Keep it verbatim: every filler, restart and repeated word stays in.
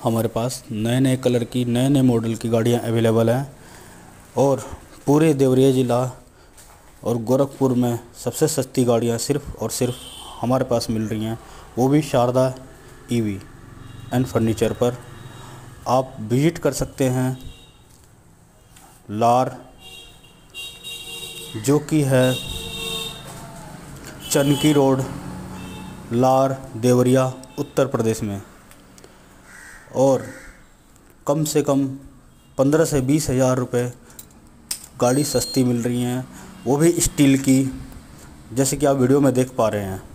हमारे पास नए नए कलर की नए नए मॉडल की गाड़ियाँ अवेलेबल हैं और पूरे देवरिया ज़िला और गोरखपुर में सबसे सस्ती गाड़ियाँ सिर्फ़ और सिर्फ हमारे पास मिल रही हैं, वो भी शारदा ईवी एंड फर्नीचर पर। आप विजिट कर सकते हैं लार, जो कि है चनकी रोड, लार, देवरिया, उत्तर प्रदेश में। और कम से कम पंद्रह से बीस हज़ार रुपये गाड़ी सस्ती मिल रही हैं, वो भी स्टील की, जैसे कि आप वीडियो में देख पा रहे हैं।